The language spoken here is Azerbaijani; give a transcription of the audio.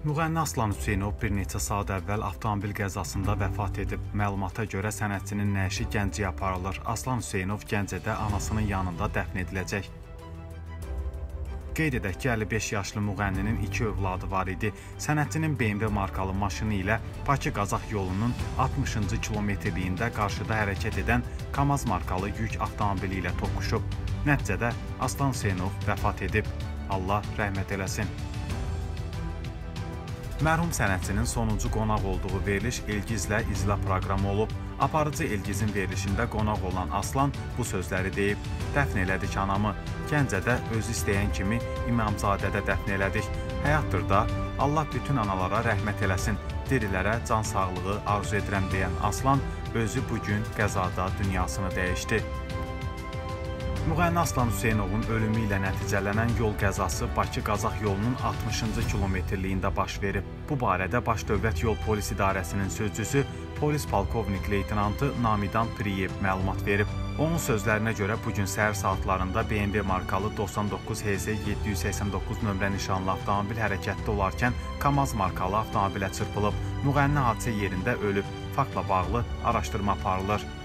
Müğənni Aslan Hüseynov bir neçə saat əvvəl avtomobil qəzasında vəfat edib. Məlumata görə sənətçinin nəşi Gəncəyə aparılır. Aslan Hüseynov Gəncədə anasının yanında dəfn ediləcək. Qeyd edək ki, 55 yaşlı müğənninin 2 övladı var idi. Sənətçinin BMW markalı maşını ilə Bakı-Qazax yolunun 60-cı kilometrliyində qarşıda hərəkət edən KAMAZ markalı yük avtomobili ilə toqquşub. Nəticədə Aslan Hüseynov vəfat edib. Allah rəhmət eləsin. Mərhum sənətçinin sonuncu qonaq olduğu veriliş Elgizlə İzlə proqramı olub. Aparıcı Elgizin verilişində qonaq olan Aslan bu sözləri deyib. Dəfn elədik anamı. Gəncədə özü istəyən kimi İmamzadədə dəfn elədik. Həyatdır da, Allah bütün analara rəhmət eləsin. Dirilərə can sağlığı arzu edirəm deyən Aslan özü bugün qəzada dünyasını dəyişdi. Müğənni Aslan Hüseynovun ölümü ilə nəticələnən yol qəzası Bakı-Qazax yolunun 60-cı kilometrliyində baş verib. Bu barədə Baş Dövlət Yol Polis İdarəsinin sözçüsü polis polkovnik leytenantı Namidan Priyev məlumat verib. Onun sözlərinə görə bugün səhər saatlarında BMW markalı 99 HS 789 nömrə nişanlı avtomobil hərəkətdə olarkən KAMAZ markalı avtomobilə çırpılıb. Müğənni hadisə yerində ölüb. Faktla bağlı araşdırma aparılır.